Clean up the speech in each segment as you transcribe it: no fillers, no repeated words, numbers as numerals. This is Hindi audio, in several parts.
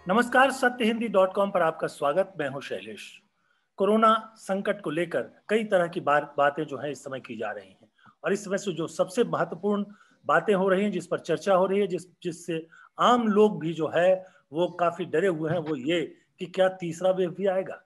नमस्कार, सत्यहिंदी.com पर आपका स्वागत। मैं हूं शैलेश। कोरोना संकट को लेकर कई तरह की बातें जो है इस समय की जा रही हैं और इस समय से जो सबसे महत्वपूर्ण बातें हो रही हैं, जिस पर चर्चा हो रही है, जिससे आम लोग भी जो है वो काफी डरे हुए हैं, वो ये कि क्या तीसरा वेव भी आएगा।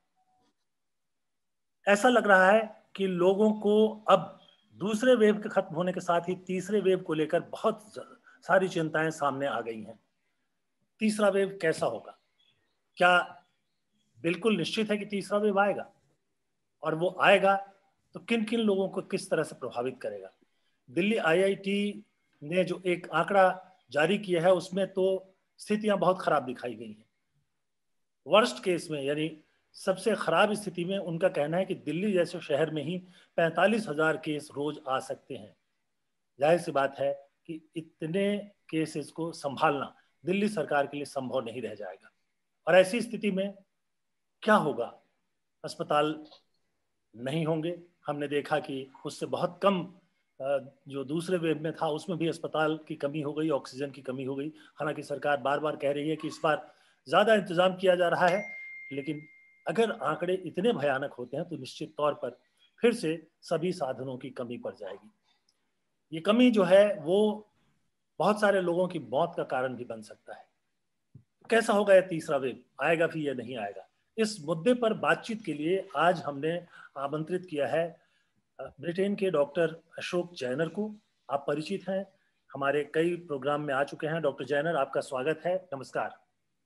ऐसा लग रहा है कि लोगों को अब दूसरे वेव के खत्म होने के साथ ही तीसरे वेव को लेकर बहुत सारी चिंताएं सामने आ गई हैं। तीसरा वेव कैसा होगा? क्या बिल्कुल निश्चित है कि तीसरा वेव आएगा? और वो आएगा तो किन किन लोगों को किस तरह से प्रभावित करेगा? दिल्ली आईआईटी ने जो एक आंकड़ा जारी किया है उसमें तो स्थितियां बहुत खराब दिखाई गई हैं। वर्स्ट केस में, यानी सबसे खराब स्थिति में, उनका कहना है कि दिल्ली जैसे शहर में ही 45,000 केस रोज आ सकते हैं। जाहिर सी बात है कि इतने केसेस को संभालना दिल्ली सरकार के लिए संभव नहीं रह जाएगा। और ऐसी स्थिति में क्या होगा? अस्पताल नहीं होंगे। हमने देखा कि उससे बहुत कम जो दूसरे वेव में था उसमें भी अस्पताल की कमी हो गई, ऑक्सीजन की कमी हो गई। हालांकि सरकार बार बार कह रही है कि इस बार ज़्यादा इंतजाम किया जा रहा है, लेकिन अगर आंकड़े इतने भयानक होते हैं तो निश्चित तौर पर फिर से सभी साधनों की कमी पड़ जाएगी। ये कमी जो है वो बहुत सारे लोगों की मौत का कारण भी बन सकता है। कैसा होगा यह तीसरा वेव? आएगा भी या नहीं आएगा? इस मुद्दे पर बातचीत के लिए आज हमने आमंत्रित किया है ब्रिटेन के डॉक्टर अशोक जैनर को। आप परिचित हैं, हमारे कई प्रोग्राम में आ चुके हैं। डॉक्टर जैनर, आपका स्वागत है। नमस्कार।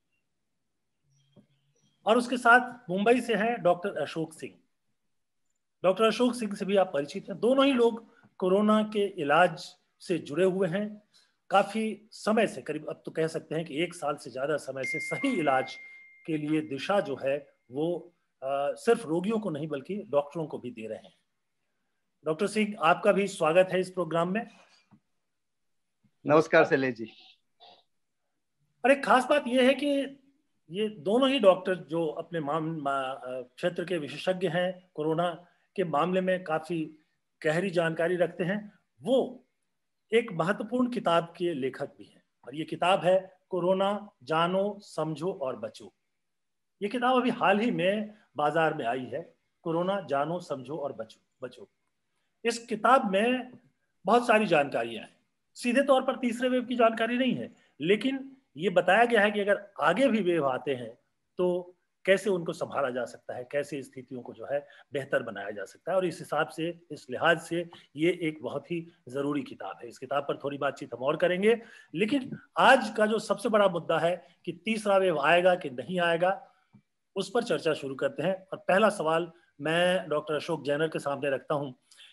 और उसके साथ मुंबई से हैं डॉक्टर अशोक सिंह। डॉक्टर अशोक सिंह से भी आप परिचित हैं। दोनों ही लोग कोरोना के इलाज से जुड़े हुए हैं काफी समय से, करीब अब तो कह सकते हैं कि 1 साल से ज्यादा समय से सही इलाज के लिए दिशा जो है वो सिर्फ रोगियों को नहीं बल्कि डॉक्टरों को भी दे रहे हैं। डॉक्टर सिंह, आपका भी स्वागत है इस प्रोग्राम में। नमस्कार शैलेश जी। और एक खास बात यह है कि ये दोनों ही डॉक्टर जो अपने क्षेत्र के विशेषज्ञ हैं, कोरोना के मामले में काफी गहरी जानकारी रखते हैं, वो एक महत्वपूर्ण किताब के लेखक भी हैं। और ये किताब है कोरोना जानो समझो और बचो। ये किताब अभी हाल ही में बाजार में आई है, कोरोना जानो समझो और बचो बचो। इस किताब में बहुत सारी जानकारियां हैं। सीधे तौर पर तीसरे वेव की जानकारी नहीं है, लेकिन ये बताया गया है कि अगर आगे भी वेव आते हैं तो कैसे उनको संभाला जा सकता है, कैसे स्थितियों को जो है बेहतर बनाया जा सकता है। और इस हिसाब से, इस लिहाज से ये एक बहुत ही जरूरी किताब है। इस किताब पर थोड़ी बातचीत हम और करेंगे, लेकिन आज का जो सबसे बड़ा मुद्दा है कि तीसरा वेव आएगा कि नहीं आएगा, उस पर चर्चा शुरू करते हैं। और पहला सवाल मैं डॉक्टर अशोक जैनर के सामने रखता हूं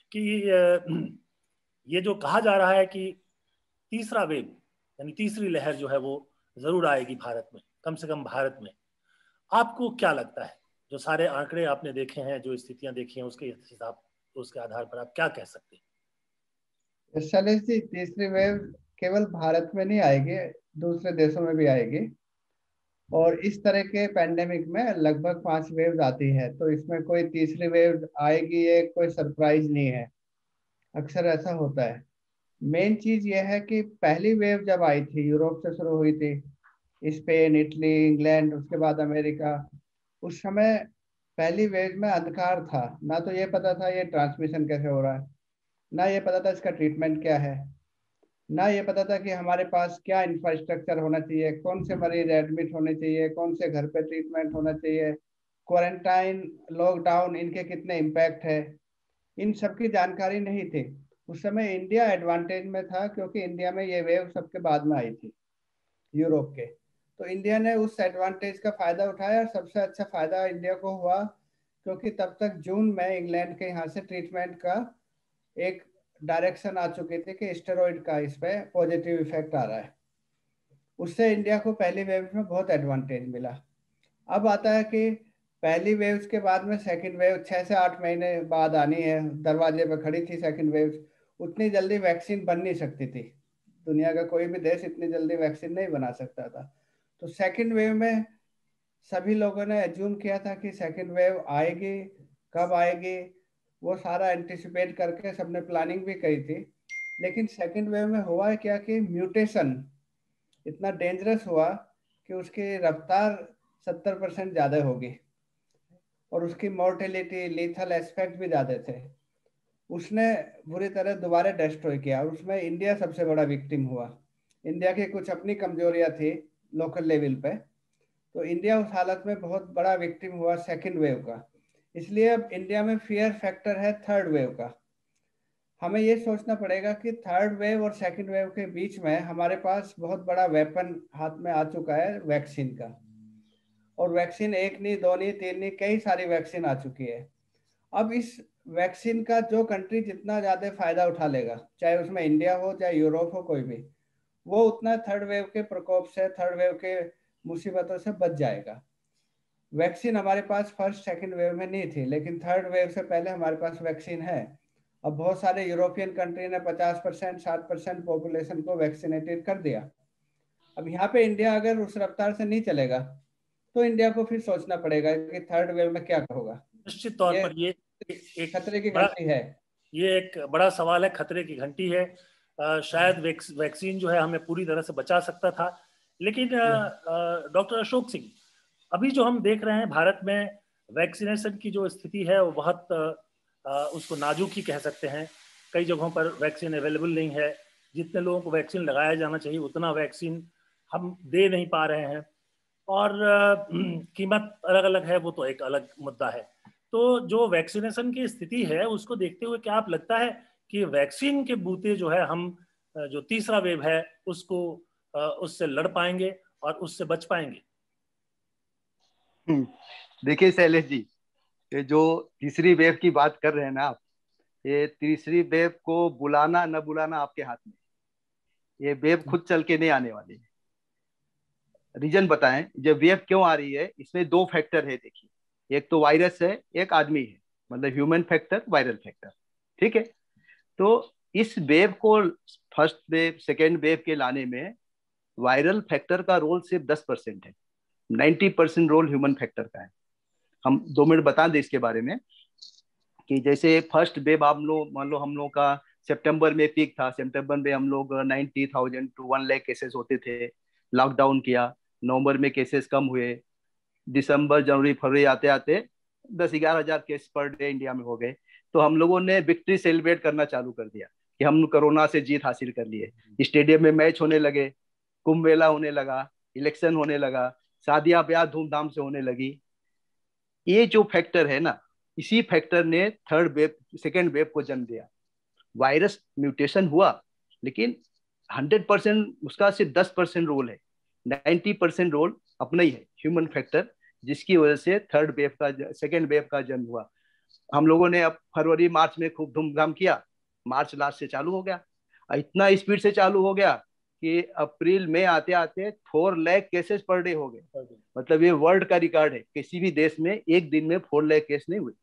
कि ये जो कहा जा रहा है कि तीसरा वेव यानी तीसरी लहर जो है वो जरूर आएगी भारत में, कम से कम भारत में, आपको क्या लगता है? जो सारे आंकड़े आपने देखे हैं, जो स्थितियां देखी हैं, उसके हिसाब, उसके आधार पर आप क्या कह सकते हैं? शैलेश जी, तीसरी वेव केवल भारत में नहीं आएगी, दूसरे देशों में भी आएगी। और इस तरह के पैंडेमिक में लगभग 5 वेव आती है, तो इसमें कोई तीसरी वेव आएगी ये कोई सरप्राइज नहीं है। अक्सर ऐसा होता है। मेन चीज ये है कि पहली वेव जब आई थी, यूरोप से शुरू हुई थी, स्पेन, इटली, इंग्लैंड, उसके बाद अमेरिका। उस समय पहली वेव में अंधकार था, ना तो ये पता था ये ट्रांसमिशन कैसे हो रहा है, ना ये पता था इसका ट्रीटमेंट क्या है, ना ये पता था कि हमारे पास क्या इंफ्रास्ट्रक्चर होना चाहिए, कौन से मरीज एडमिट होने चाहिए, कौन से घर पे ट्रीटमेंट होना चाहिए, क्वारंटाइन, लॉकडाउन, इनके कितने इम्पैक्ट है, इन सब की जानकारी नहीं थी। उस समय इंडिया एडवांटेज में था, क्योंकि इंडिया में ये वेव सबके बाद में आई थी, यूरोप के। तो इंडिया ने उस एडवांटेज का फायदा उठाया, और सबसे अच्छा फायदा इंडिया को हुआ, क्योंकि तब तक जून में इंग्लैंड के यहाँ से ट्रीटमेंट का एक डायरेक्शन आ चुकी थी कि स्टेरॉइड का इस पे पॉजिटिव इफेक्ट आ रहा है। उससे इंडिया को पहली वेव में बहुत एडवांटेज मिला। अब आता है कि पहली वेव के बाद में सेकंड वेव 6 से 8 महीने बाद आनी है, दरवाजे पे खड़ी थी सेकंड वेव। उतनी जल्दी वैक्सीन बन नहीं सकती थी, दुनिया का कोई भी देश इतनी जल्दी वैक्सीन नहीं बना सकता था। तो सेकंड वेव में सभी लोगों ने एज्यूम किया था कि सेकंड वेव आएगी, कब आएगी वो सारा एंटिसिपेट करके सबने प्लानिंग भी करी थी। लेकिन सेकंड वेव में हुआ है क्या कि म्यूटेशन इतना डेंजरस हुआ कि उसकी रफ्तार 70% ज़्यादा होगी और उसकी मोर्टेलिटी, लीथल एस्पेक्ट भी ज़्यादा थे। उसने बुरी तरह दोबारा डिस्ट्रॉय किया और उसमें इंडिया सबसे बड़ा विक्टिम हुआ। इंडिया की कुछ अपनी कमजोरियां थी लोकल लेवल पे, तो इंडिया उस हालत में बहुत बड़ा विक्टिम हुआ सेकंड वेव का। इसलिए अब इंडिया में फियर फैक्टर है थर्ड वेव का। हमें ये सोचना पड़ेगा कि थर्ड वेव और सेकंड वेव के बीच में हमारे पास बहुत बड़ा वेपन हाथ में आ चुका है, वैक्सीन का। और वैक्सीन एक नहीं, दो नहीं, तीन नहीं, कई सारी वैक्सीन आ चुकी है। अब इस वैक्सीन का जो कंट्री जितना ज़्यादा फायदा उठा लेगा, चाहे उसमें इंडिया हो चाहे यूरोप हो, कोई भी, वो उतना थर्ड वेव के प्रकोप से, थर्ड वेव के मुसीबतों से बच जाएगा। वैक्सीन हमारे पास फर्स्ट सेकंड वेव में नहीं थी, लेकिन थर्ड वेव से पहले हमारे पास वैक्सीन है। अब बहुत सारे यूरोपियन कंट्री ने 50%, 60% पॉपुलेशन को वैक्सीनेटेड कर दिया। अब यहाँ पे इंडिया अगर उस रफ्तार से नहीं चलेगा तो इंडिया को फिर सोचना पड़ेगा कि थर्ड वेव में क्या होगा। निश्चित तौर ये पर ये एक खतरे की बड़ा घंटी है। ये एक बड़ा सवाल है, खतरे की घंटी है। शायद वैक्सीन जो है हमें पूरी तरह से बचा सकता था, लेकिन डॉक्टर अशोक सिंह, अभी जो हम देख रहे हैं भारत में वैक्सीनेशन की जो स्थिति है वो बहुत उसको नाजुक ही कह सकते हैं। कई जगहों पर वैक्सीन अवेलेबल नहीं है। जितने लोगों को वैक्सीन लगाया जाना चाहिए उतना वैक्सीन हम दे नहीं पा रहे हैं, और कीमत अलग अलग है, वो तो एक अलग मुद्दा है। तो जो वैक्सीनेशन की स्थिति है उसको देखते हुए क्या आप लगता है कि वैक्सीन के बूते जो है हम जो तीसरा वेव है उसको उससे लड़ पाएंगे और उससे बच पाएंगे? देखिए शैलेश जी, ये जो तीसरी वेव की बात कर रहे हैं ना आप, ये तीसरी वेव को बुलाना न बुलाना आपके हाथ में। ये वेव खुद चल के नहीं आने वाली है। रीजन बताएं, जब वेव क्यों आ रही है, इसमें दो फैक्टर है। देखिए, एक तो वायरस है, एक आदमी है, मतलब ह्यूमन फैक्टर, वायरल फैक्टर। ठीक है। तो इस वेव को फर्स्ट वेव सेकेंड वेव के लाने में वायरल फैक्टर का रोल सिर्फ 10% है। 90% रोल ह्यूमन फैक्टर का है। हम 2 मिनट बता दें इसके बारे में कि जैसे फर्स्ट वेव आप लोग मान लो, हम लोग का सितंबर में पीक था। सितंबर में हम लोग 90,000 to 1 लाख केसेस होते थे। लॉकडाउन किया, नवंबर में केसेस कम हुए, दिसंबर जनवरी फरवरी आते आते 10-11 हज़ार केस पर डे इंडिया में हो गए। तो हम लोगों ने विक्ट्री सेलिब्रेट करना चालू कर दिया कि हम कोरोना से जीत हासिल कर लिए। स्टेडियम में मैच होने लगे, कुंभ मेला होने लगा, इलेक्शन होने लगा, शादियां ब्याह धूमधाम से होने लगी। ये जो फैक्टर है ना, इसी फैक्टर ने थर्ड वेव सेकेंड वेव को जन्म दिया। वायरस म्यूटेशन हुआ, लेकिन 100% उसका सिर्फ 10% रोल है। 90% रोल अपना ही है, ह्यूमन फैक्टर, जिसकी वजह से थर्ड वेव का सेकेंड वेव का जन्म हुआ। हम लोगों ने अब फरवरी मार्च में खूब धूमधाम किया। मार्च लास्ट से चालू हो गया, इतना स्पीड से चालू हो गया कि अप्रैल में आते आते 4 लाख केसेस पर डे हो गए। मतलब ये वर्ल्ड का रिकॉर्ड है, किसी भी देश में एक दिन में 4 लाख केस नहीं हुए।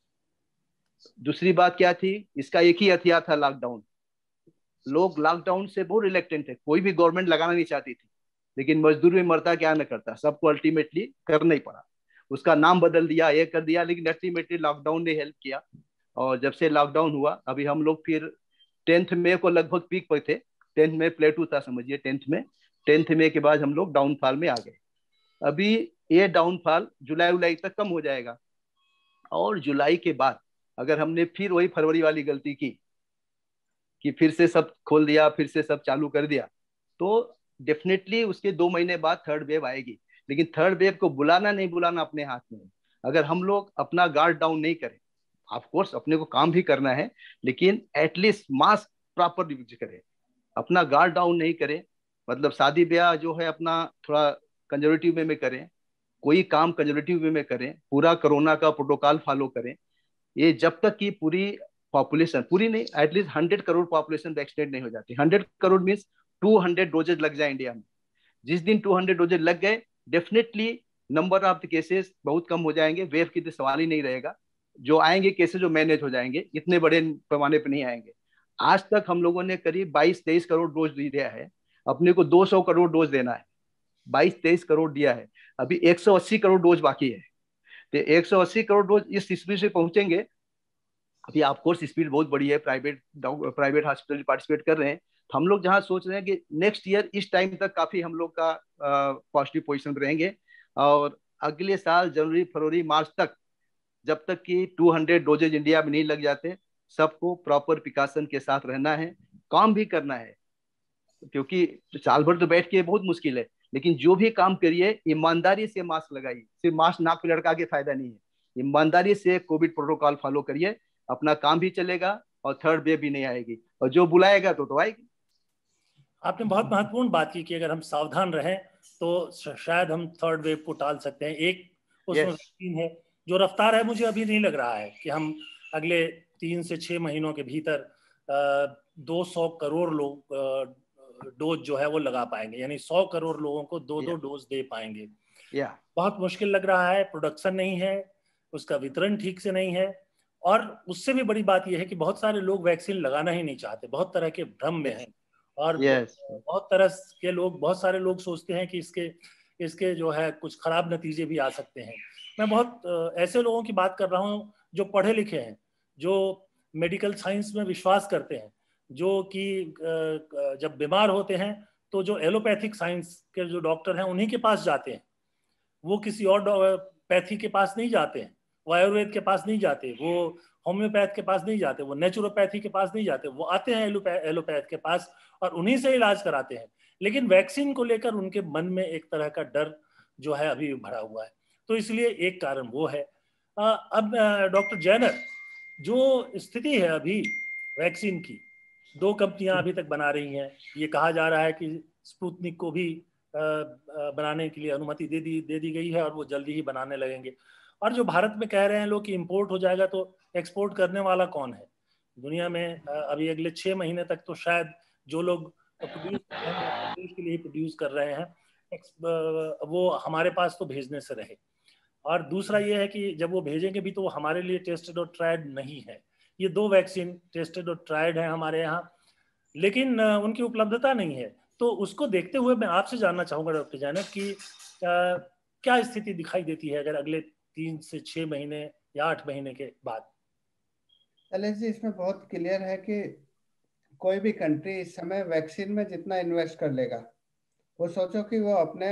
दूसरी बात क्या थी, इसका एक ही हथियार था, लॉकडाउन। लोग लॉकडाउन से बहुत रिलेक्टेंट थे, कोई भी गवर्नमेंट लगाना नहीं चाहती थी, लेकिन मजदूर में मरता क्या न करता, सबको अल्टीमेटली करना ही पड़ा। उसका नाम बदल दिया, ये कर दिया, लेकिन अल्टीमेटली लॉकडाउन ने हेल्प किया। और जब से लॉकडाउन हुआ, अभी हम लोग फिर 10 मई को लगभग पीक पर थे। 10 मई प्लेटू था समझिए। 10 मई के बाद हम लोग डाउनफॉल में आ गए। अभी ये डाउनफॉल जुलाई उलाई तक कम हो जाएगा। और जुलाई के बाद अगर हमने फिर वही फरवरी वाली गलती की कि फिर से सब खोल दिया, फिर से सब चालू कर दिया, तो डेफिनेटली उसके 2 महीने बाद थर्ड वेव आएगी। लेकिन थर्ड वेव को बुलाना नहीं बुलाना अपने हाथ में है। अगर हम लोग अपना गार्ड डाउन नहीं करें, ऑफ कोर्स अपने को काम भी करना है, लेकिन एटलीस्ट मास्क प्रॉपर यूज करें, अपना गार्ड डाउन नहीं करें, मतलब शादी ब्याह जो है अपना थोड़ा कंजर्वेटिव वे में करें, कोई काम कंजर्वेटिव वे में करें, पूरा कोरोना का प्रोटोकॉल फॉलो करें। ये जब तक कि पूरी पॉपुलेशन, पूरी नहीं, एटलीस्ट 100 करोड़ पॉपुलेशन वैक्सीनेट नहीं हो जाती। 100 करोड़ मीन्स 200 डोजेज लग जाए इंडिया में। जिस दिन 200 डोजेज लग गए, definitely number of the cases बहुत कम हो जाएंगे। वेव की तो सवाल ही नहीं रहेगा। जो आएंगे केसेस जो मैनेज हो जाएंगे, इतने बड़े पैमाने पर नहीं आएंगे। आज तक हम लोगों ने करीब 22-23 करोड़ डोज दिया है। अपने को 200 करोड़ डोज देना है। 22-23 करोड़ दिया है, अभी 180 करोड़ डोज बाकी है। तो 180 करोड़ डोज इस स्पीड से पहुंचेंगे। अभी ऑफ कोर्स स्पीड बहुत बड़ी है, प्राइवेट हॉस्पिटल पार्टिसिपेट कर रहे हैं, हम लोग जहाँ सोच रहे हैं कि नेक्स्ट ईयर इस टाइम तक काफी हम लोग का पॉजिटिव पोजीशन रहेंगे, और अगले साल जनवरी फरवरी मार्च तक, जब तक कि 200 डोजेज इंडिया में नहीं लग जाते, सबको प्रॉपर प्रिकॉशन के साथ रहना है, काम भी करना है। क्योंकि साल भर तो बैठ के बहुत मुश्किल है, लेकिन जो भी काम करिए ईमानदारी से मास्क लगाइए। सिर्फ मास्क नाक पे लटका के फायदा नहीं है, ईमानदारी से कोविड प्रोटोकॉल फॉलो करिए, अपना काम भी चलेगा और थर्ड वेव भी नहीं आएगी, और जो बुलाएगा तो आएगी। आपने बहुत महत्वपूर्ण बात की कि अगर हम सावधान रहें तो शायद हम थर्ड वेव को टाल सकते हैं। एक उसमें वैक्सीन है, जो रफ्तार है मुझे अभी नहीं लग रहा है कि हम अगले 3 से 6 महीनों के भीतर 200 करोड़ लोग डोज जो है वो लगा पाएंगे, यानी 100 करोड़ लोगों को 2-2 डोज दे पाएंगे। बहुत मुश्किल लग रहा है, प्रोडक्शन नहीं है, उसका वितरण ठीक से नहीं है, और उससे भी बड़ी बात यह है कि बहुत सारे लोग वैक्सीन लगाना ही नहीं चाहते, बहुत तरह के भ्रम में हैं, और बहुत तरह के लोग, बहुत सारे लोग सोचते हैं कि इसके जो है कुछ खराब नतीजे भी आ सकते हैं। मैं बहुत ऐसे लोगों की बात कर रहा हूँ जो पढ़े लिखे हैं, जो मेडिकल साइंस में विश्वास करते हैं, जो कि जब बीमार होते हैं तो जो एलोपैथिक साइंस के जो डॉक्टर हैं उन्हीं के पास जाते हैं, वो किसी और पैथी के पास नहीं जाते हैं, वो आयुर्वेद के पास नहीं जाते, वो होम्योपैथ के पास नहीं जाते, वो नेचुरोपैथी के पास नहीं जाते, वो आते हैं एलोपैथ के पास और उन्हीं से इलाज कराते हैं। लेकिन वैक्सीन को लेकर उनके मन में एक तरह का डर जो है अभी भरा हुआ है, तो इसलिए एक कारण वो है। अब डॉक्टर जैनर, जो स्थिति है अभी वैक्सीन की, 2 कंपनियां अभी तक बना रही हैं, ये कहा जा रहा है कि स्पुतनिक को भी बनाने के लिए अनुमति दे दी गई है और वो जल्दी ही बनाने लगेंगे। और जो भारत में कह रहे हैं लोग कि इंपोर्ट हो जाएगा, तो एक्सपोर्ट करने वाला कौन है दुनिया में? अभी अगले 6 महीने तक तो शायद जो लोग प्रोड्यूस कर रहे हैं अपने देश के लिए प्रोड्यूस कर रहे हैं, वो हमारे पास तो भेजने से रहे। और दूसरा ये है कि जब वो भेजेंगे भी तो वो हमारे लिए टेस्टेड और ट्राइड नहीं है। ये 2 वैक्सीन टेस्टेड और ट्राइड है हमारे यहाँ, लेकिन उनकी उपलब्धता नहीं है। तो उसको देखते हुए मैं आपसे जानना चाहूँगा डॉक्टर जैनब कि क्या स्थिति दिखाई देती है अगर अगले 3 से 6 महीने या 8 महीने के बाद? शैलेश जी, इसमें बहुत क्लियर है कि कोई भी कंट्री इस समय वैक्सीन में जितना इन्वेस्ट कर लेगा, वो सोचो कि वो अपने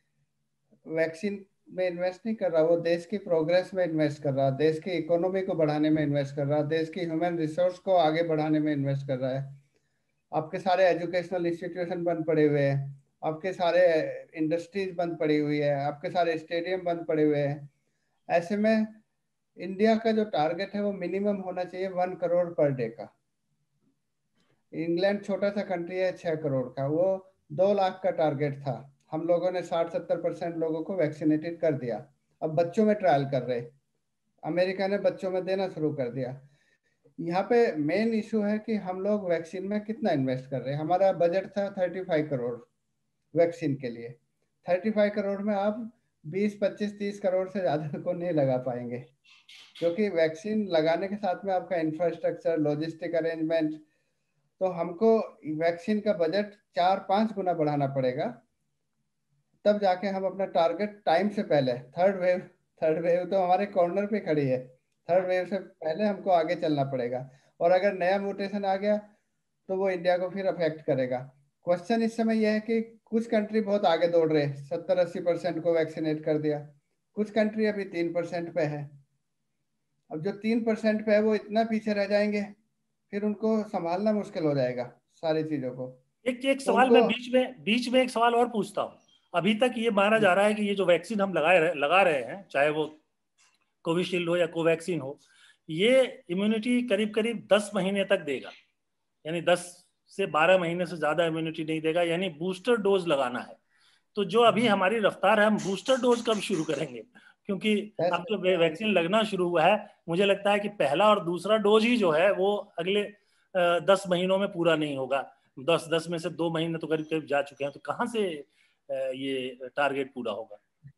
वैक्सीन में इन्वेस्ट नहीं कर रहा, वो देश की प्रोग्रेस में इन्वेस्ट कर रहा है, देश की इकोनॉमी को बढ़ाने में इन्वेस्ट कर रहा है, देश की ह्यूमन रिसोर्स को आगे बढ़ाने में इन्वेस्ट कर रहा है। आपके सारे एजुकेशनल इंस्टीट्यूशन बंद पड़े हुए हैं, आपके सारे इंडस्ट्रीज बंद पड़ी हुई है, आपके सारे स्टेडियम बंद पड़े हुए हैं। ऐसे में इंडिया का जो टारगेट है वो मिनिमम होना चाहिए 1 करोड़ पर डे का। इंग्लैंड छोटा सा कंट्री है 6 करोड़ का, वो 2 लाख का टारगेट था। हम लोगों ने 60-70% लोगों को वैक्सीनेटेड कर दिया। अब बच्चों में ट्रायल कर रहे, अमेरिका ने बच्चों में देना शुरू कर दिया। यहाँ पे मेन इशू है कि हम लोग वैक्सीन में कितना इन्वेस्ट कर रहे हैं। हमारा बजट था 35 करोड़ वैक्सीन के लिए। 35 करोड़ में आप 20-25-30 करोड़ से ज़्यादा को नहीं लगा पाएंगे, क्योंकि वैक्सीन लगाने के साथ में आपका इंफ्रास्ट्रक्चर, लॉजिस्टिक अरेंजमेंट, तो हमको वैक्सीन का बजट 4-5 गुना बढ़ाना पड़ेगा, तब जाके हम अपना टारगेट टाइम से पहले, थर्ड वेव तो हमारे कॉर्नर पे खड़ी है, थर्ड वेव से पहले हमको आगे चलना पड़ेगा। और अगर नया म्यूटेशन आ गया तो वो इंडिया को फिर अफेक्ट करेगा। क्वेश्चन इस समय यह है कि कुछ कंट्री बहुत आगे दौड़ रहे हैं, 70-80% को वैक्सीनेट कर दिया, कुछ कंट्री अभी 3% पे है। अब जो 3% पे है वो इतना पीछे रह जाएंगे, फिर उनको संभालना मुश्किल हो जाएगा सारी चीजों को। एक तो सवाल उनको मैं बीच में एक सवाल और पूछता हूँ। अभी तक ये माना जा रहा है कि ये जो वैक्सीन हम लगा रहे हैं, चाहे वो कोविशील्ड हो या कोवैक्सीन हो, ये इम्यूनिटी करीब करीब 10 महीने तक देगा, यानी 10 से 12 महीने से ज्यादा इम्यूनिटी नहीं देगा, यानी बूस्टर डोज लगाना है। तो जो अभी हमारी रफ्तार है, हम बूस्टर डोज कब शुरू करेंगे? क्योंकि अब तो वैक्सीन लगना शुरू हुआ है, मुझे लगता है कि पहला और दूसरा डोज ही जो है वो अगले 10 महीनों में पूरा नहीं होगा। 10 में से 2 महीने तो करीब करीब जा चुके हैं, तो कहाँ से ये टारगेट पूरा होगा?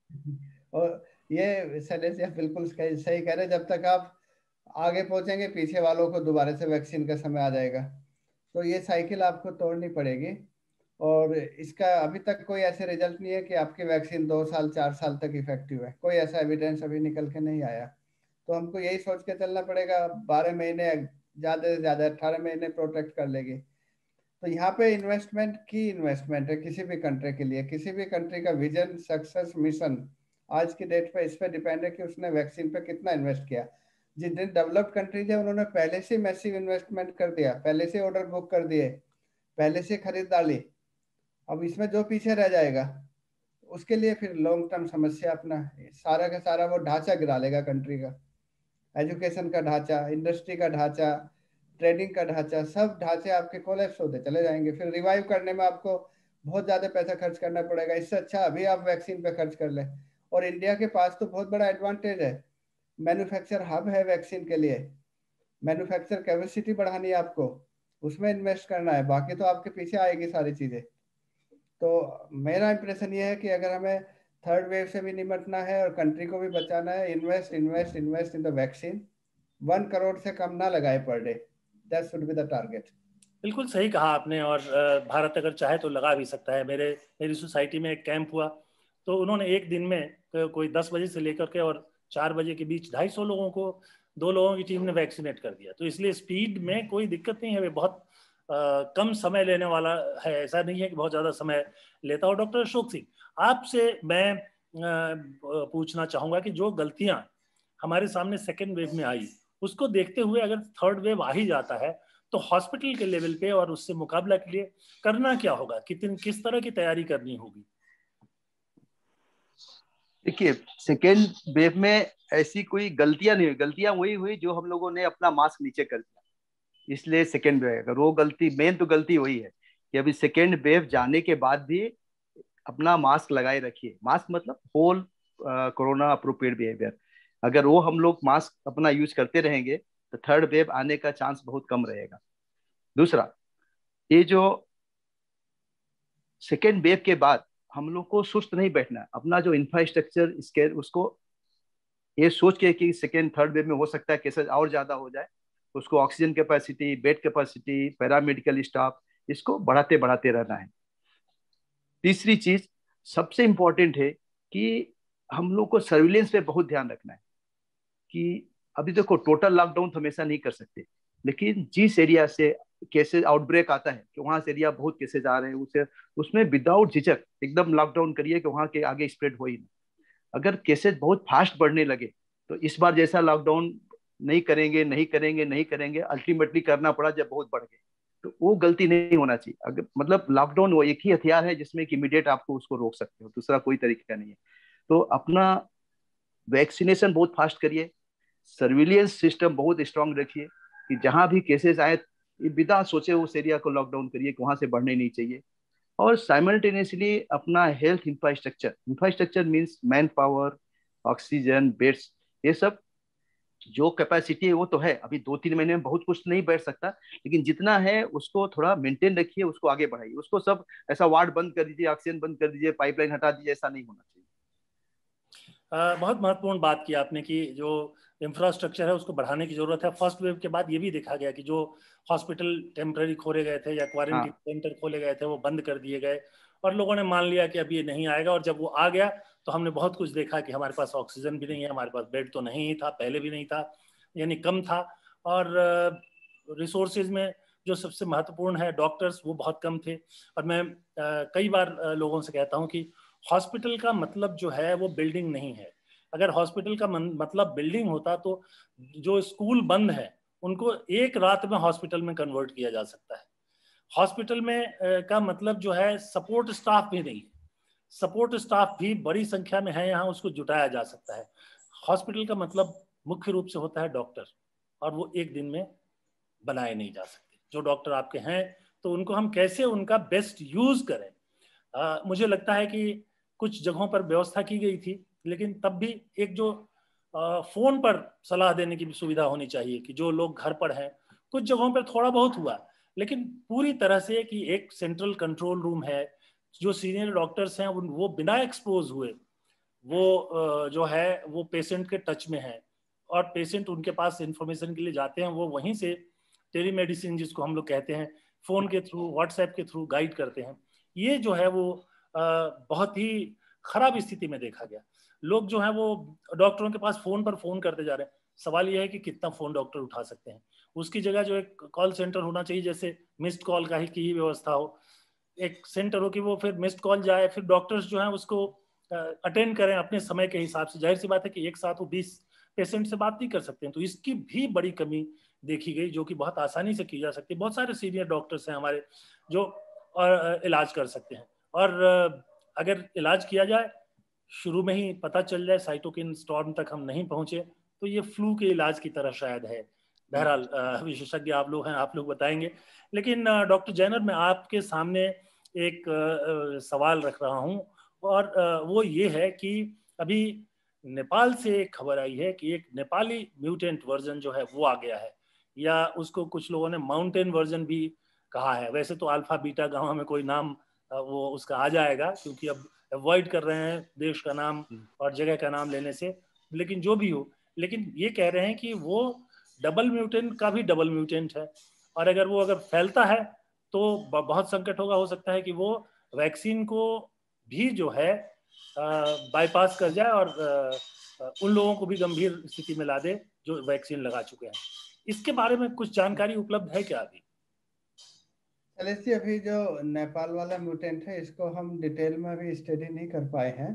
और ये शैलेश जी बिल्कुल सही कह रहे हैं, जब तक आप आगे पहुंचेंगे पीछे वालों को दोबारा से वैक्सीन का समय आ जाएगा, तो ये साइकिल आपको तोड़नी पड़ेगी। और इसका अभी तक कोई ऐसे रिजल्ट नहीं है कि आपकी वैक्सीन 2 साल 4 साल तक इफेक्टिव है, कोई ऐसा एविडेंस अभी निकल के नहीं आया। तो हमको यही सोच के चलना पड़ेगा 12 महीने, ज़्यादा से ज़्यादा 18 महीने प्रोटेक्ट कर लेगी। तो यहाँ पे इन्वेस्टमेंट की इन्वेस्टमेंट है किसी भी कंट्री के लिए। किसी भी कंट्री का विजन, सक्सेस, मिशन आज की डेट पे इस पे डिपेंड है कि उसने वैक्सीन पे कितना इन्वेस्ट किया। जितने डेवलप्ड कंट्रीज है उन्होंने पहले से मैसिव इन्वेस्टमेंट कर दिया, पहले से ऑर्डर बुक कर दिए, पहले से खरीद डाली। अब इसमें जो पीछे रह जाएगा उसके लिए फिर लॉन्ग टर्म समस्या, अपना सारा का सारा वो ढांचा गिरा लेगा कंट्री का। एजुकेशन का ढांचा, इंडस्ट्री का ढांचा, ट्रेडिंग का ढांचा, सब ढांचे आपके कोलैप्स होते चले जाएंगे। फिर रिवाइव करने में आपको बहुत ज्यादा पैसा खर्च करना पड़ेगा। इससे अच्छा अभी आप वैक्सीन पे खर्च कर लें। और इंडिया के पास तो बहुत बड़ा एडवांटेज है, मैन्युफैक्चर हब है वैक्सीन के लिए। मैन्युफैक्चर कैपेसिटी बढ़ानी है आपको, उसमें इन्वेस्ट करना है, बाकी तो आपके पीछे आएगी सारी चीजें। तो मेरा इंप्रेशन ये है कि अगर हमें थर्ड वेव से भी निपटना है और कंट्री को भी बचाना है, invest invest invest in the vaccine. 1 crore से कम ना लगाए per day, that should be the target. बिल्कुल सही कहा आपने। और भारत अगर चाहे तो लगा भी सकता है। मेरी सोसाइटी में एक कैंप हुआ, तो उन्होंने एक दिन में कोई 10 बजे से लेकर के और 4 बजे के बीच 250 लोगों को 2 लोगों की टीम ने वैक्सीनेट कर दिया। तो इसलिए स्पीड में कोई दिक्कत नहीं है, वे बहुत कम समय लेने वाला है, ऐसा नहीं है कि बहुत ज़्यादा समय लेता हो। डॉक्टर अशोक सिंह, आपसे मैं पूछना चाहूँगा कि जो गलतियाँ हमारे सामने सेकेंड वेव में आई, उसको देखते हुए अगर थर्ड वेव आ ही जाता है तो हॉस्पिटल के लेवल पे और उससे मुकाबला के लिए करना क्या होगा, किस तरह की तैयारी करनी होगी? देखिए, सेकेंड वेव में ऐसी कोई गलतियां नहीं हुई। गलतियां वही हुई जो हम लोगों ने अपना मास्क नीचे कर दिया, इसलिए सेकेंड वेव। अगर वो गलती, मेन तो गलती वही है कि अभी सेकेंड वेव जाने के बाद भी अपना मास्क लगाए रखिए। मास्क मतलब होल कोरोना अप्रोप्रिएट बिहेवियर। अगर वो हम लोग मास्क अपना यूज करते रहेंगे तो थर्ड वेव आने का चांस बहुत कम रहेगा। दूसरा, ये जो सेकेंड वेव के बाद हम लोग को सुस्त नहीं बैठना है। अपना जो इंफ्रास्ट्रक्चर इसके उसको ये सोच के कि सेकेंड थर्ड वेव में हो सकता है केसेस और ज्यादा हो जाए, उसको oxygen capacity, bed capacity, paramedical staff, इसको बढ़ाते बढ़ाते रहना है। तीसरी चीज सबसे इंपॉर्टेंट है कि हम लोग को सर्विलेंस पे बहुत ध्यान रखना है। कि अभी देखो, टोटल लॉकडाउन तो हमेशा नहीं कर सकते, लेकिन जिस एरिया से केसेस आउटब्रेक आता है कि वहां से एरिया बहुत केसेस आ रहे हैं, उसे उसमें विदाउट झिझक एकदम लॉकडाउन करिए कि वहां के आगे स्प्रेड हो ही नहीं। अगर केसेस बहुत फास्ट बढ़ने लगे तो इस बार जैसा लॉकडाउन नहीं करेंगे नहीं करेंगे नहीं करेंगे, अल्टीमेटली करना पड़ा जब बहुत बढ़ गए। तो वो गलती नहीं होना चाहिए। अगर मतलब लॉकडाउन वो एक ही हथियार है जिसमें कि इमीडिएट आपको उसको रोक सकते हो, दूसरा कोई तरीका नहीं है। तो अपना वैक्सीनेशन बहुत फास्ट करिए, सर्विलियंस सिस्टम बहुत स्ट्रांग रखिए कि जहां भी केसेस आए बिना सोचे उस एरिया को लॉकडाउन करिए कि वहां से बढ़ने नहीं चाहिए। और साइमल्टेनियसली अपना health infrastructure, infrastructure means man power, oxygen, beds, ये सब जो कैपेसिटी है वो तो है। अभी 2-3 महीने में बहुत कुछ नहीं बैठ सकता, लेकिन जितना है उसको थोड़ा मेंटेन रखिए, उसको आगे बढ़ाइए। उसको सब ऐसा वार्ड बंद कर दीजिए, ऑक्सीजन बंद कर दीजिए, पाइपलाइन हटा दीजिए, ऐसा नहीं होना चाहिए। बहुत महत्वपूर्ण बात की आपने कि जो इंफ्रास्ट्रक्चर है उसको बढ़ाने की जरूरत है। फर्स्ट वेव के बाद ये भी देखा गया कि जो हॉस्पिटल टेम्पररी खोले गए थे या क्वारंटीन सेंटर खोले गए थे वो बंद कर दिए गए, और लोगों ने मान लिया कि अब ये नहीं आएगा। और जब वो आ गया तो हमने बहुत कुछ देखा कि हमारे पास ऑक्सीजन भी नहीं है, हमारे पास बेड तो नहीं ही था, पहले भी नहीं था, यानी कम था। और रिसोर्सेज में जो सबसे महत्वपूर्ण है डॉक्टर्स, वो बहुत कम थे। और मैं कई बार लोगों से कहता हूँ कि हॉस्पिटल का मतलब जो है वो बिल्डिंग नहीं है। अगर हॉस्पिटल का मतलब बिल्डिंग होता तो जो स्कूल बंद है उनको एक रात में हॉस्पिटल में कन्वर्ट किया जा सकता है। हॉस्पिटल में का मतलब जो है सपोर्ट स्टाफ भी नहीं है, सपोर्ट स्टाफ भी बड़ी संख्या में है यहाँ, उसको जुटाया जा सकता है। हॉस्पिटल का मतलब मुख्य रूप से होता है डॉक्टर, और वो एक दिन में बनाए नहीं जा सकते। जो डॉक्टर आपके हैं तो उनको हम कैसे उनका बेस्ट यूज करें। मुझे लगता है कि कुछ जगहों पर व्यवस्था की गई थी, लेकिन तब भी एक जो फोन पर सलाह देने की भी सुविधा होनी चाहिए कि जो लोग घर पर हैं। कुछ जगहों पर थोड़ा बहुत हुआ, लेकिन पूरी तरह से कि एक सेंट्रल कंट्रोल रूम है, जो सीनियर डॉक्टर्स हैं वो बिना एक्सपोज हुए वो जो है वो पेशेंट के टच में है, और पेशेंट उनके पास इंफॉर्मेशन के लिए जाते हैं, वो वहीं से टेलीमेडिसिन जिसको हम लोग कहते हैं, फोन के थ्रू, व्हाट्सएप के थ्रू गाइड करते हैं। ये जो है वो बहुत ही खराब स्थिति में देखा गया। लोग जो है वो डॉक्टरों के पास फोन पर फोन करते जा रहे हैं। सवाल यह है कि कितना फोन डॉक्टर उठा सकते हैं। उसकी जगह जो एक कॉल सेंटर होना चाहिए, जैसे मिस्ड कॉल का ही की ही व्यवस्था हो, एक सेंटर हो कि वो फिर मिस्ड कॉल जाए, फिर डॉक्टर्स जो हैं उसको अटेंड करें अपने समय के हिसाब से। जाहिर सी बात है कि एक साथ वो 20 पेशेंट से बात नहीं कर सकते हैं, तो इसकी भी बड़ी कमी देखी गई, जो कि बहुत आसानी से की जा सकती है। बहुत सारे सीनियर डॉक्टर्स हैं हमारे जो इलाज कर सकते हैं, और अगर इलाज किया जाए, शुरू में ही पता चल जाए, साइटोकिन स्टॉर्म तक हम नहीं पहुंचे, तो ये फ्लू के इलाज की तरह शायद है। बहरहाल विशेषज्ञ आप लोग हैं, आप लोग बताएंगे। लेकिन डॉक्टर जैनर, मैं आपके सामने एक सवाल रख रहा हूं, और वो ये है कि अभी नेपाल से एक खबर आई है कि एक नेपाली म्यूटेंट वर्जन जो है वो आ गया है, या उसको कुछ लोगों ने माउंटेन वर्जन भी कहा है। वैसे तो अल्फा बीटा गामा में कोई नाम वो उसका आ जाएगा, क्योंकि अब अवॉइड कर रहे हैं देश का नाम और जगह का नाम लेने से, लेकिन जो भी हो, लेकिन ये कह रहे हैं कि वो डबल म्यूटेंट का भी डबल म्यूटेंट है, और अगर फैलता है तो बहुत संकट होगा। हो सकता है कि वो वैक्सीन को भी जो है बाईपास कर जाए, और उन लोगों को भी गंभीर स्थिति में ला दे जो वैक्सीन लगा चुके हैं। इसके बारे में कुछ जानकारी उपलब्ध है क्या अभी? जी, अभी जो नेपाल वाला म्यूटेंट है इसको हम डिटेल में अभी स्टडी नहीं कर पाए हैं,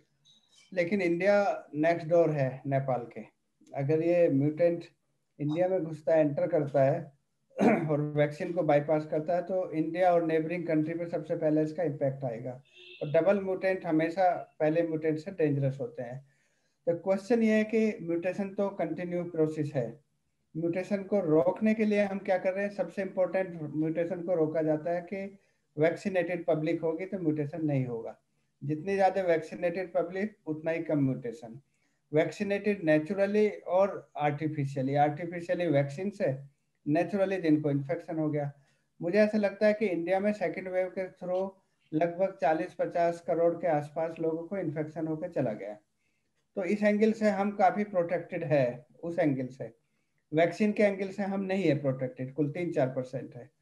लेकिन इंडिया नेक्स्ट डोर है नेपाल के। अगर ये म्यूटेंट इंडिया में घुसता है, एंटर करता है और वैक्सीन को बाईपास करता है, तो इंडिया और नेबरिंग कंट्री पे सबसे पहले इसका इम्पैक्ट आएगा। और डबल म्यूटेंट हमेशा पहले म्यूटेंट से डेंजरस होते हैं। तो क्वेश्चन ये है कि म्यूटेशन तो कंटिन्यू प्रोसेस है, म्यूटेशन को रोकने के लिए हम क्या कर रहे हैं? सबसे इम्पोर्टेंट, म्यूटेशन को रोका जाता है कि वैक्सीनेटेड पब्लिक होगी तो म्यूटेशन नहीं होगा। जितनी ज़्यादा वैक्सीनेटेड पब्लिक उतना ही कम म्यूटेशन। वैक्सीनेटेड नेचुरली और आर्टिफिशियली, आर्टिफिशियली वैक्सीन से, नेचुरली जिनको इन्फेक्शन हो गया। मुझे ऐसा लगता है कि इंडिया में सेकेंड वेव के थ्रू लगभग 40-50 करोड़ के आसपास लोगों को इन्फेक्शन होकर चला गया। तो इस एंगल से हम काफ़ी प्रोटेक्टेड है। उस एंगल से, वैक्सीन के एंगल से हम नहीं है प्रोटेक्टेड, कुल 3-4% है।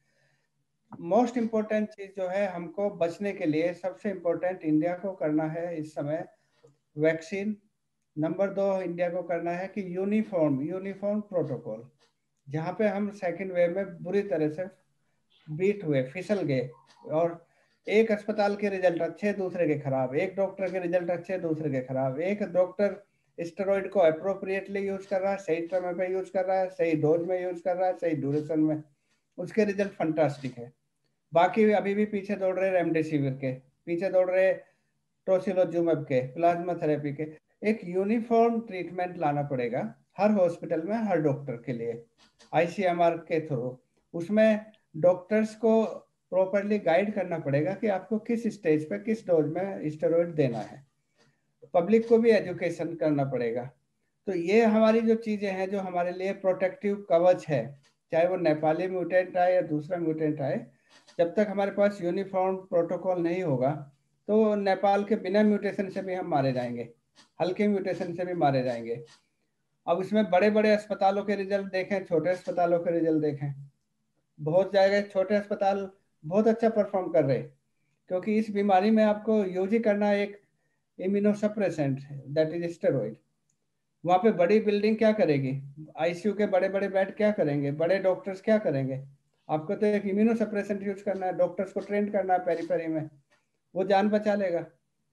मोस्ट इम्पोर्टेंट चीज जो है हमको बचने के लिए, सबसे इम्पोर्टेंट इंडिया को करना है इस समय वैक्सीन। नंबर 2 इंडिया को करना है कि यूनिफॉर्म प्रोटोकॉल। जहाँ पे हम सेकेंड वेव में बुरी तरह से बीट हुए, फिसल गए, और एक अस्पताल के रिजल्ट अच्छे दूसरे के खराब, एक डॉक्टर के रिजल्ट अच्छे दूसरे के खराब। एक डॉक्टर स्टेरॉइड को अप्रोप्रिएटली यूज कर रहा है, सही समय पे यूज कर रहा है, सही डोज में यूज कर रहा है, सही ड्यूरेशन में, उसके रिजल्ट फंटास्टिक है। बाकी अभी भी पीछे दौड़ रहे रेमडेसिविर के, पीछे दौड़ रहे टोसिलोजुमेब के, प्लाज्मा थेरेपी के। एक यूनिफॉर्म ट्रीटमेंट लाना पड़ेगा हर हॉस्पिटल में, हर डॉक्टर के लिए, आईसीएमआर के थ्रू। उसमें डॉक्टर्स को प्रॉपरली गाइड करना पड़ेगा कि आपको किस स्टेज पे किस डोज में स्टेरॉइड देना है। पब्लिक को भी एजुकेशन करना पड़ेगा। तो ये हमारी जो चीजें हैं जो हमारे लिए प्रोटेक्टिव कवच है, चाहे वो नेपाली म्यूटेंट आए या दूसरा म्यूटेंट आए, जब तक हमारे पास यूनिफॉर्म प्रोटोकॉल नहीं होगा तो नेपाल के बिना म्यूटेशन से भी हम मारे जाएंगे, हल्के म्यूटेशन से भी मारे जाएंगे। अब इसमें बड़े बड़े अस्पतालों के रिजल्ट देखें, छोटे अस्पतालों के रिजल्ट देखें। बहुत जगह छोटे अस्पताल बहुत अच्छा परफॉर्म कर रहे, क्योंकि इस बीमारी में आपको यूज ही करना एक इम्यूनोसप्रेसेंट, दैट इज स्टेरॉइड। वहाँ पे बड़ी बिल्डिंग क्या करेगी? आईसीयू के बड़े बड़े बेड क्या करेंगे? बड़े डॉक्टर्स क्या करेंगे? आपको तो एक इम्यूनोसप्रेसेंट यूज करना है, डॉक्टर्स को ट्रेन करना है पेरीफेरी में, वो जान बचा लेगा,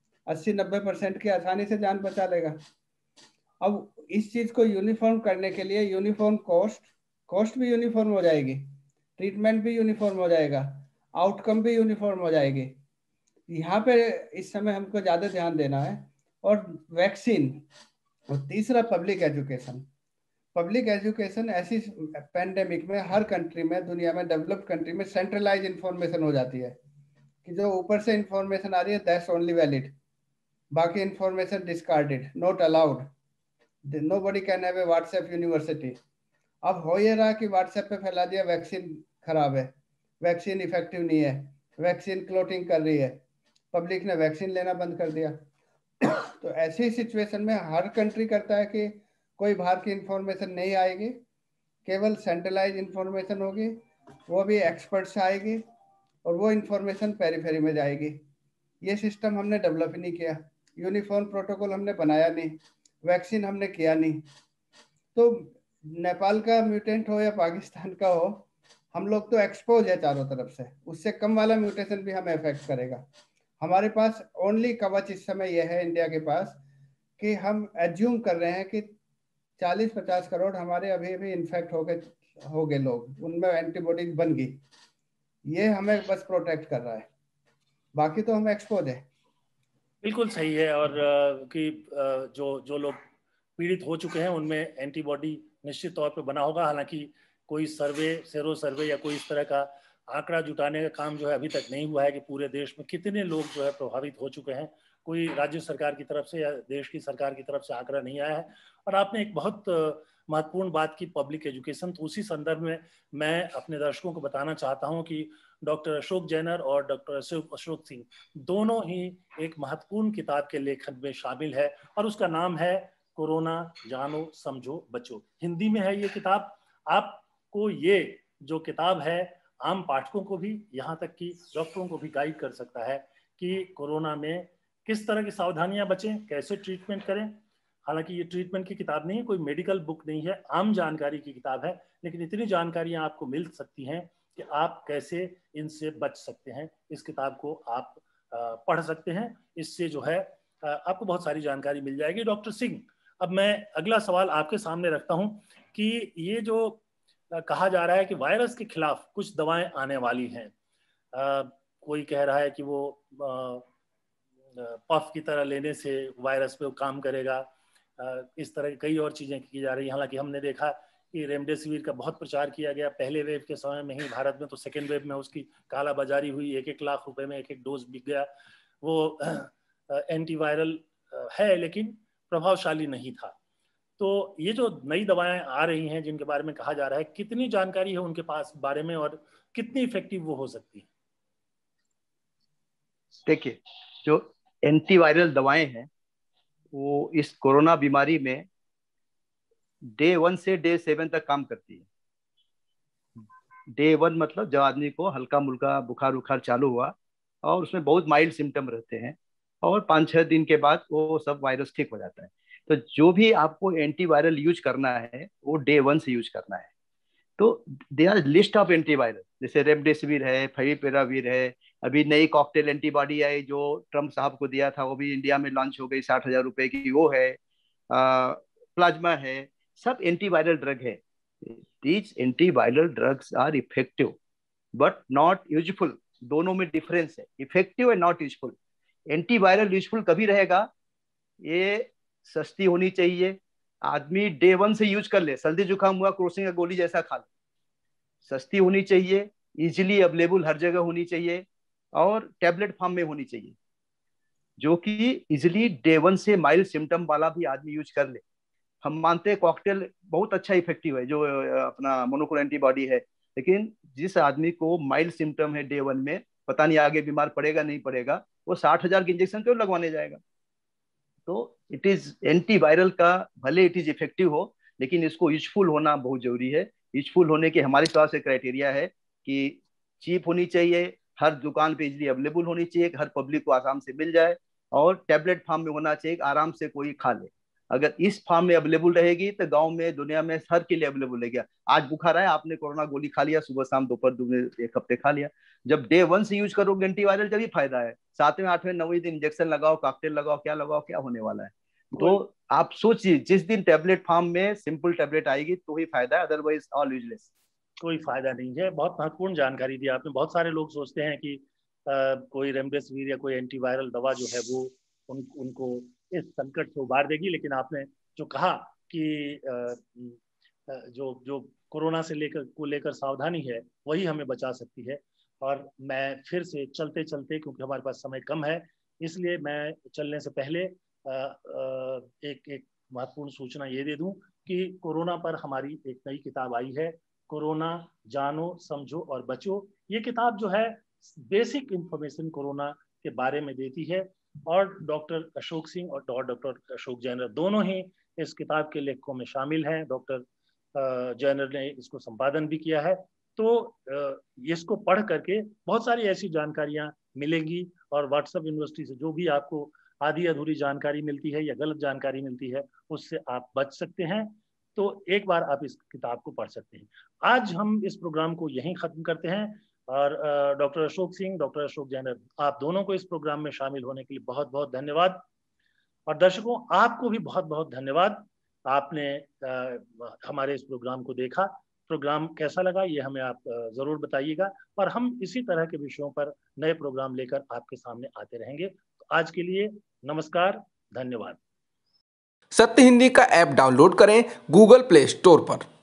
80-90% की आसानी से जान बचा लेगा। अब इस चीज को यूनिफॉर्म करने के लिए यूनिफॉर्म कॉस्ट भी यूनिफॉर्म हो जाएगी, ट्रीटमेंट भी यूनिफॉर्म हो जाएगा, आउटकम भी यूनिफॉर्म हो जाएगी। यहाँ पे इस समय हमको ज्यादा ध्यान देना है। और वैक्सीन, और तीसरा पब्लिक एजुकेशन। पब्लिक एजुकेशन ऐसी पैंडेमिक में हर कंट्री में, दुनिया में डेवलप्ड कंट्री में सेंट्रलाइज इंफॉर्मेशन हो जाती है कि जो ऊपर से इंफॉर्मेशन आ रही है दैट्स ओनली वैलिड, बाकी information discarded, not allowed, nobody can have a WhatsApp university. अब हो ये रहा कि व्हाट्सएप पे फैला दिया वैक्सीन खराब है, वैक्सीन इफेक्टिव नहीं है, वैक्सीन क्लोटिंग कर रही है, पब्लिक ने वैक्सीन लेना बंद कर दिया। तो ऐसी सिचुएशन में हर कंट्री करता है कि कोई बाहर की इंफॉर्मेशन नहीं आएगी, केवल सेंट्रलाइज इंफॉर्मेशन होगी, वो भी एक्सपर्ट से आएगी, और वो इंफॉर्मेशन पेरीफेरी में जाएगी। ये सिस्टम हमने डेवलप ही नहीं किया, यूनिफॉर्म प्रोटोकॉल हमने बनाया नहीं, वैक्सीन हमने किया नहीं। तो नेपाल का म्यूटेंट हो या पाकिस्तान का हो, हम लोग तो एक्सपोज है चारों तरफ से, उससे कम वाला म्यूटेशन भी हमें अफेक्ट करेगा। हमारे पास ओनली कवच इस समय यह है इंडिया के पास कि हम एज्यूम कर रहे हैं कि 40-50 करोड़ हमारे अभी भी इन्फेक्ट हो गए लोग, उनमें एंटीबॉडीज बन गई, ये हमें बस प्रोटेक्ट कर रहा है, बाकी तो हम एक्सपोज है। बिल्कुल सही है। और कि जो जो लोग पीड़ित हो चुके हैं उनमें एंटीबॉडी निश्चित तौर पर बना होगा। हालांकि कोई सर्वे, सेरो सर्वे या कोई इस तरह का आंकड़ा जुटाने का काम जो है अभी तक नहीं हुआ है कि पूरे देश में कितने लोग जो है प्रभावित हो चुके हैं। कोई राज्य सरकार की तरफ से या देश की सरकार की तरफ से आंकड़ा नहीं आया है। और आपने एक बहुत महत्वपूर्ण बात की, पब्लिक एजुकेशन। तो उसी संदर्भ में मैं अपने दर्शकों को बताना चाहता हूं कि डॉक्टर अशोक जैनर और डॉक्टर अशोक सिंह दोनों ही एक महत्वपूर्ण किताब के लेखन में शामिल है और उसका नाम है कोरोना जानो समझो बचो। हिंदी में है ये किताब। आपको ये जो किताब है आम पाठकों को भी, यहाँ तक कि डॉक्टरों को भी गाइड कर सकता है कि कोरोना में किस तरह की सावधानियां बचें, कैसे ट्रीटमेंट करें। हालांकि ये ट्रीटमेंट की किताब नहीं है, कोई मेडिकल बुक नहीं है, आम जानकारी की किताब है, लेकिन इतनी जानकारियां आपको मिल सकती हैं कि आप कैसे इनसे बच सकते हैं। इस किताब को आप पढ़ सकते हैं, इससे जो है आपको बहुत सारी जानकारी मिल जाएगी। डॉक्टर सिंह, अब मैं अगला सवाल आपके सामने रखता हूं कि ये जो कहा जा रहा है कि वायरस के खिलाफ कुछ दवाएं आने वाली हैं, कोई कह रहा है कि वो पफ की तरह लेने से वायरस पे काम करेगा, इस तरह की कई और चीजें की जा रही हैं। हालांकि हमने देखा कि रेमडेसिविर का बहुत प्रचार किया गया पहले वेव के समय में ही भारत में, तो सेकेंड वेव में उसकी कालाबाजारी हुई, 1-1 लाख रुपए में एक डोज बिक गया। वो एंटीवायरल है लेकिन प्रभावशाली नहीं था। तो ये जो नई दवाएं आ रही हैं जिनके बारे में कहा जा रहा है, कितनी जानकारी है उनके पास बारे में और कितनी इफेक्टिव वो हो सकती है? देखिए, जो एंटीवायरल दवाएं हैं वो इस कोरोना बीमारी में डे 1 से डे 7 तक काम करती है। डे 1 मतलब जब आदमी को हल्का मुल्का बुखार उखार चालू हुआ और उसमें बहुत माइल्ड सिम्टम रहते हैं, और 5-6 दिन के बाद वो सब वायरस ठीक हो जाता है। तो जो भी आपको एंटीवायरल यूज करना है वो डे 1 से यूज करना है। तो there are list of antiviral, जैसे रेमडेसिविर है, फेविपिराविर है, अभी नई कॉकटेल एंटीबॉडी आई जो ट्रम्प साहब को दिया था, वो भी इंडिया में लॉन्च हो गई, 60,000 रुपए की वो है, प्लाज्मा है, सब एंटीवायरल ड्रग है। These antiviral drugs are effective but not useful. दोनों में डिफरेंस है, effective and not useful. Antiviral useful कभी रहेगा, ये सस्ती होनी चाहिए, आदमी डे 1 से यूज कर ले, सर्दी जुकाम हुआ क्रोसिन का गोली जैसा खा ले, सस्ती होनी चाहिए, इजीली अवेलेबल हर जगह होनी चाहिए, और टैबलेट फॉर्म में होनी चाहिए, जो कि इजिली डे 1 से माइल्ड सिम्टम वाला भी आदमी यूज कर ले। हम मानते हैं कॉकटेल बहुत अच्छा इफेक्टिव है जो अपना मोनोक्लोनल एंटीबॉडी है, लेकिन जिस आदमी को माइल्ड सिम्टम है डे 1 में, पता नहीं आगे बीमार पड़ेगा नहीं पड़ेगा, वो 60,000 के इंजेक्शन क्यों लगवाने जाएगा? तो इट इज एंटीवायरल का भले इट इज इफेक्टिव हो, लेकिन इसको यूजफुल होना बहुत जरूरी है। यूजफुल होने के हमारे पास एक क्राइटेरिया है कि चीप होनी चाहिए, हर दुकान पे इजिली अवेलेबल होनी चाहिए, हर पब्लिक को आराम से मिल जाए, और टैबलेट फॉर्म में होना चाहिए, आराम से कोई खा ले। अगर इस फॉर्म में अवेलेबल रहेगी तो गांव में दुनिया में हर के लिए अवेलेबल है। गया आज बुखार आया, आपने कोरोना गोली खा लिया, सुबह शाम दोपहर दोपहर 1 हफ्ते खा लिया। जब डे 1 से यूज करोगे एंटीवायरल जब ही फायदा है, 7वें 8वें 9वें दिन इंजेक्शन लगाओ, कॉकटेल लगाओ, क्या होने वाला है? तो आप सोचिए, जिस दिन टैबलेट फॉर्म में सिंपल टैबलेट आएगी तो ही फायदा है, अदरवाइज ऑल यूजलेस। कोई फायदा नहीं है। बहुत महत्वपूर्ण जानकारी दी आपने। बहुत सारे लोग सोचते हैं कि कोई रेमडेसिविर या कोई एंटीवायरल दवा जो है वो उनको इस संकट से उबार देगी, लेकिन आपने जो कहा कि जो जो कोरोना से लेकर सावधानी है वही हमें बचा सकती है। और मैं फिर से चलते चलते, क्योंकि हमारे पास समय कम है, इसलिए मैं चलने से पहले एक महत्वपूर्ण सूचना ये दे दूं कि कोरोना पर हमारी एक नई किताब आई है, कोरोना जानो समझो और बचो। ये किताब जो है बेसिक इंफॉर्मेशन कोरोना के बारे में देती है, और डॉक्टर अशोक सिंह और डॉक्टर अशोक जैनर दोनों ही इस किताब के लेखकों में शामिल हैं। डॉक्टर जैनर ने इसको संपादन भी किया है। तो इसको पढ़ करके बहुत सारी ऐसी जानकारियां मिलेंगी, और व्हाट्सएप यूनिवर्सिटी से जो भी आपको आधी अधूरी जानकारी मिलती है या गलत जानकारी मिलती है उससे आप बच सकते हैं। तो एक बार आप इस किताब को पढ़ सकते हैं। आज हम इस प्रोग्राम को यहीं खत्म करते हैं और डॉक्टर अशोक सिंह, डॉक्टर अशोक जैन, आप दोनों को इस प्रोग्राम में शामिल होने के लिए बहुत बहुत धन्यवाद। और दर्शकों, आपको भी बहुत बहुत धन्यवाद, आपने हमारे इस प्रोग्राम को देखा। प्रोग्राम कैसा लगा ये हमें आप जरूर बताइएगा, और हम इसी तरह के विषयों पर नए प्रोग्राम लेकर आपके सामने आते रहेंगे। तो आज के लिए नमस्कार, धन्यवाद। सत्य हिंदी का ऐप डाउनलोड करें गूगल प्ले स्टोर पर।